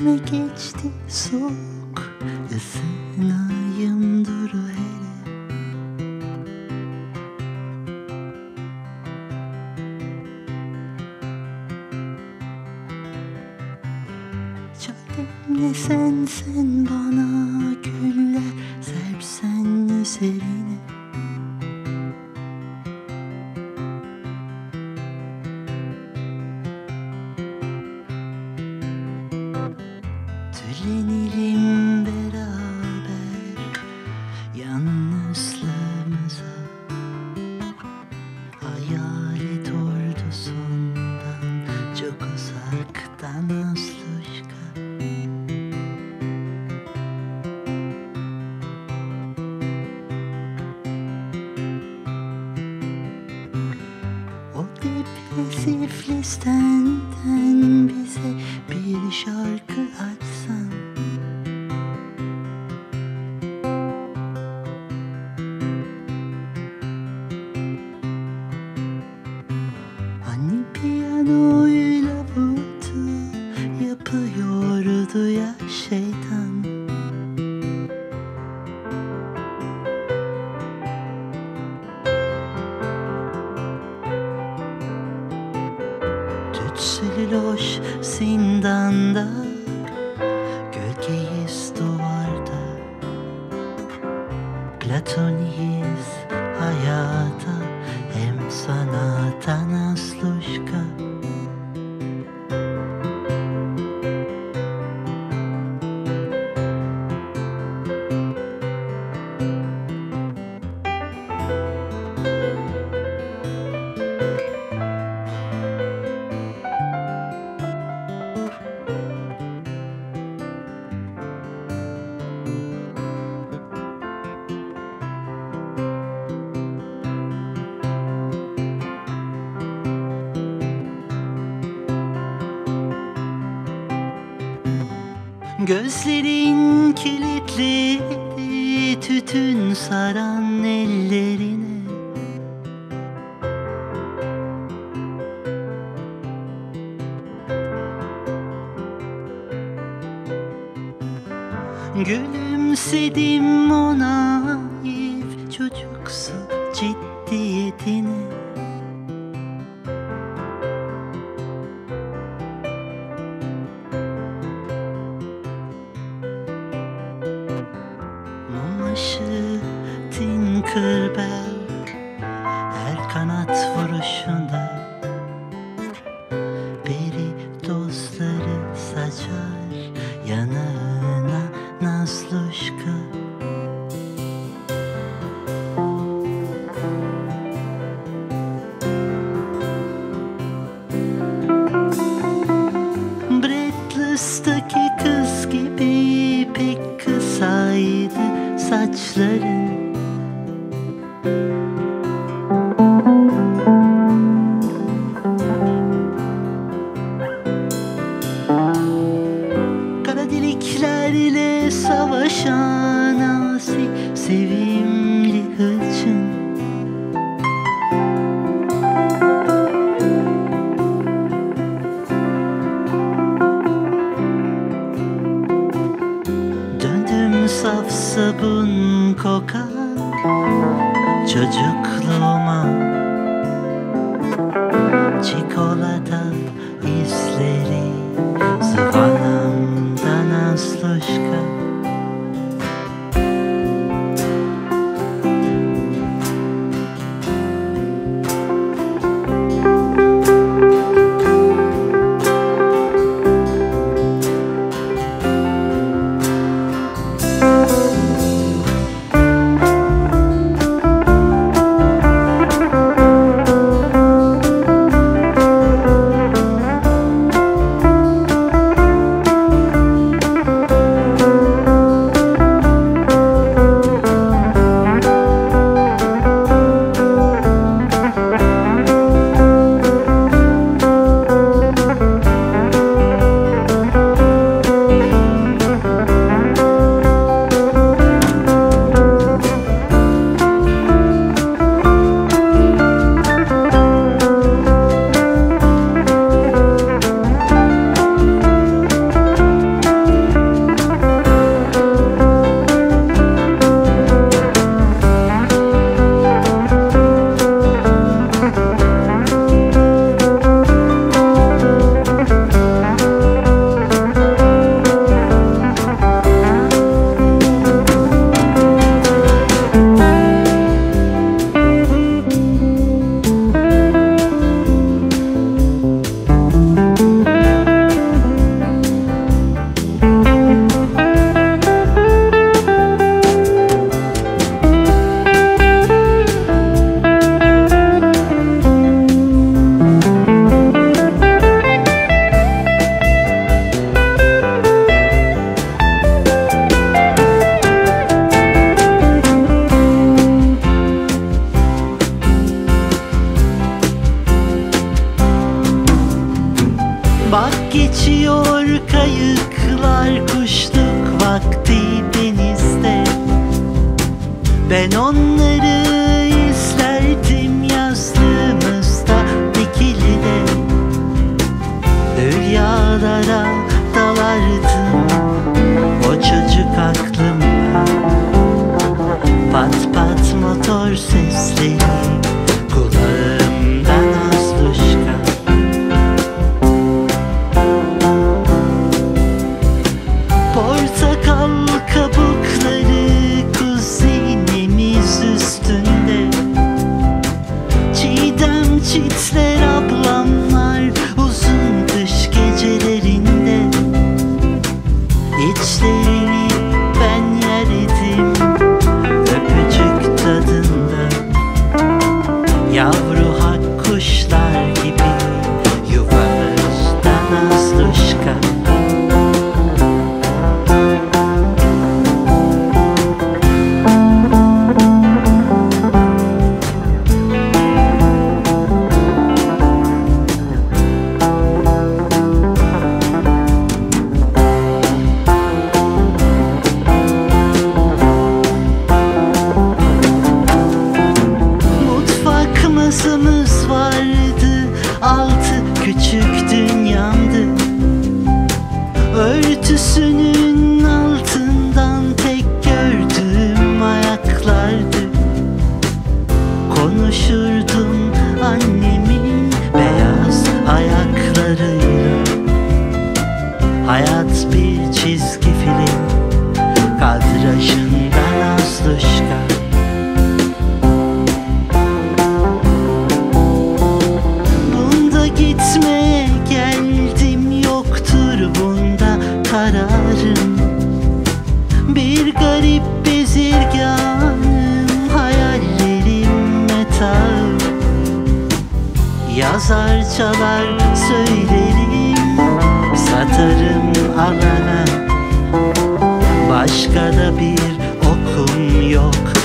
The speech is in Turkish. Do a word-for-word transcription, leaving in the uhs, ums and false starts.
Üstüme geçti soğuk, ısınayım duru hele. Çalemle sen sen bana güller serpsen üzerine. Tülenelim beraber yalnızlığımıza, hayalet ordusundan çok uzaktan Asluşka. O depresif listenden bize bir şarkı açsan. Hani piyanoyla vudu yapıyordu ya şeytan. Tütsülü loş zindanda, gölgeyiz duvarda, platoniyiz hayata hem sanata Asluşka. Gözlerin kilitliydi tütün saran ellerine. Gülümsedim o naif çocuksu ciddiyetine. Mumaşı Tinkerbell her kanat vuruşunda peri tozları saçar yanağına Asluşka. Breathless'taki kız gibi pek kısaydı saçların. Kara deliklerle savaşan asi sevimli hırçın. Döndüm saf sabun kokan çocukluğuma, çikolata izleri zıvanamdan Asluşka. Bak geçiyor kayıklar kuşluk vakti denizde. Ben onları izlerdim yazlığımızda Dikili'de. Rüyalara dalardım o çocuk aklımda. Pat pat motor sesleri kulağımda Nazluşka. Portakal kabukları kuzinemiz üstünde. Çiğdem çitler ablamlar uzun kış gecelerinde. İçlerini ben yerdim öpücük tadında. Yavru hak kuşlar gibi yuvamızda Nazluşka. Masamız vardı, altı küçük dünyamdı. Örtüsünün altından tek gördüğüm ayaklardı. Konuşurdum annemin beyaz ayaklarıyla. Hayat bir çizgi film kadrajında Nazluşka. Gitmeye geldim, yoktur bunda kararım. Bir garip bezirganım, hayallerim metağım. Yazar çalar söylerim, satarım alana. Başka da bir okum yok